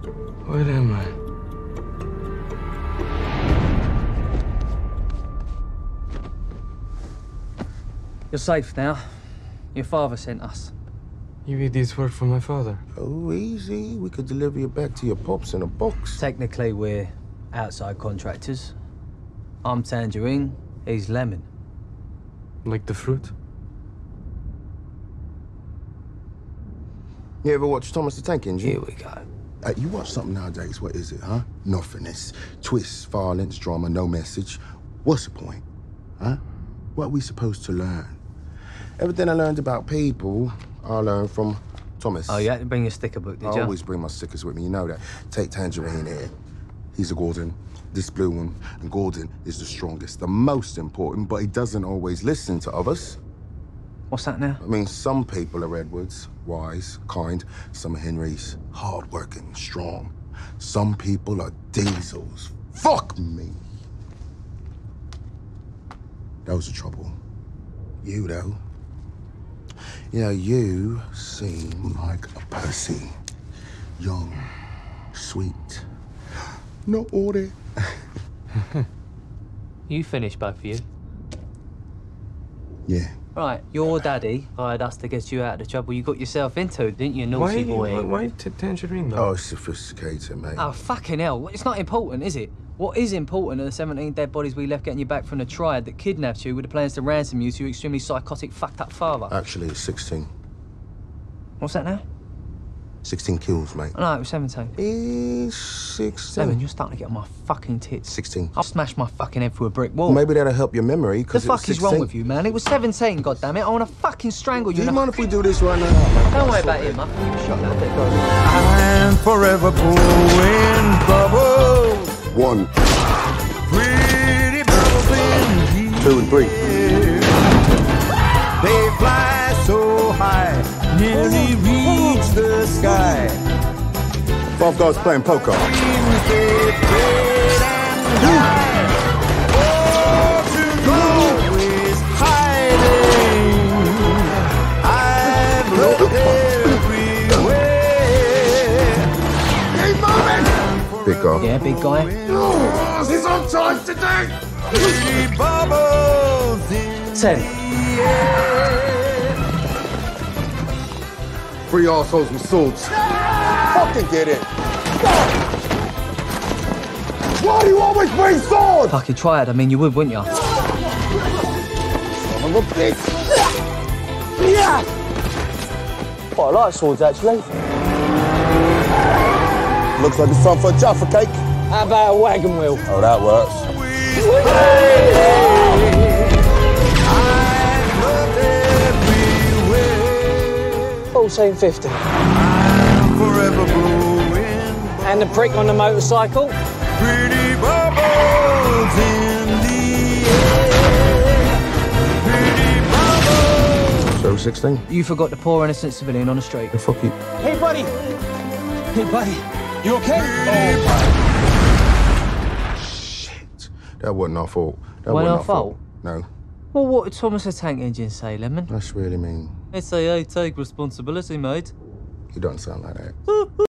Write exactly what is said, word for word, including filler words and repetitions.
Where am I? You're safe now. Your father sent us. You read these work for my father? Oh, easy. We could deliver you back to your pops in a box. Technically, we're outside contractors. I'm Tangerine, he's Lemon. Like the fruit? You ever watch Thomas the Tank Engine? Here we go. Uh, you watch something nowadays, what is it, huh? Nothingness. Twists, violence, drama, no message. What's the point, huh? What are we supposed to learn? Everything I learned about people, I learned from Thomas. Oh, you had to bring your sticker book, did I you? always bring my stickers with me, you know that. Take Tangerine here. He's a Gordon. This blue one, and Gordon is the strongest, the most important, but he doesn't always listen to others. What's that now? I mean, some people are Edwards, wise, kind. Some are Henrys, hard-working, strong. Some people are Diesels. Fuck me! That was the trouble. You, though. You know, you seem like a Percy. Young, sweet, not order. You finished, both of you? Yeah. Right, your daddy hired us to get you out of the trouble you got yourself into, didn't you, naughty Why, boy? why, why t Tangerine, though? Oh, sophisticated, mate. Oh, fucking hell. It's not important, is it? What is important are the seventeen dead bodies we left getting you back from the triad that kidnapped you with the plans to ransom you to your extremely psychotic, fucked-up father. Actually, it's sixteen. What's that now? sixteen kills, mate. Oh, no, it was seventeen. It's sixteen. Seven, you're starting to get on my fucking tits. sixteen. I'll smash my fucking head through a brick wall. Maybe that'll help your memory, The because fuck is wrong with you, man? It was seventeen, goddammit. I want to fucking strangle you. Do you and mind if we do this right now? Don't worry about him, man. Shut up. I'm forever blowing bubbles. One, Pretty bubbles in the two, and three. air. They fly so high, nearly reach the sky. Five guys playing poker. Dreams they fade and die. Fortune's always hiding. I've looked everywhere. Keep moving! Big guy. Yeah, big guy. Oh, this on time today! Pretty bubbles in Ten. the air. Three arseholes with swords. Fucking get it! Why do you always bring swords? Fucking triad. I mean, you would, wouldn't you? Son of a bitch! Yeah! Quite I like swords, actually. Looks like it's time for a Jaffa cake. How about a wagon wheel? Oh, that works. fourteen fifty. Forever blowing And the prick on the motorcycle? pretty bubbles in the air. Pretty bubbles. So, sixteen? You forgot the poor innocent civilian on the street. The fuck you. Hey, buddy. Hey, buddy. You okay? Shit. That wasn't our fault. That Wasn't wasn't our fault? No. Well, what did Thomas the Tank Engine say, Lemon? That's really mean. They say, hey, take responsibility, mate. You don't sound like that.